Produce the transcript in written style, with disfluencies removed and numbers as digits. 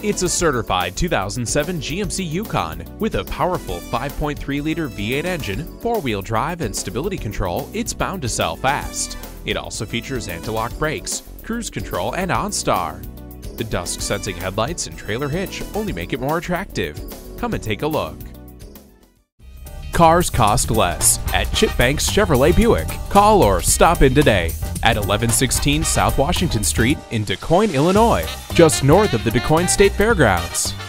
It's a certified 2007 GMC Yukon with a powerful 5.3-liter V8 engine, 4-wheel drive, and stability control. It's bound to sell fast. It also features anti-lock brakes, cruise control, and OnStar. The dusk sensing headlights and trailer hitch only make it more attractive. Come and take a look. Cars cost less at Chip Banks Chevrolet Buick. Call or stop in today at 1116 South Washington Street in DuQuoin, Illinois, just north of the DuQuoin State Fairgrounds.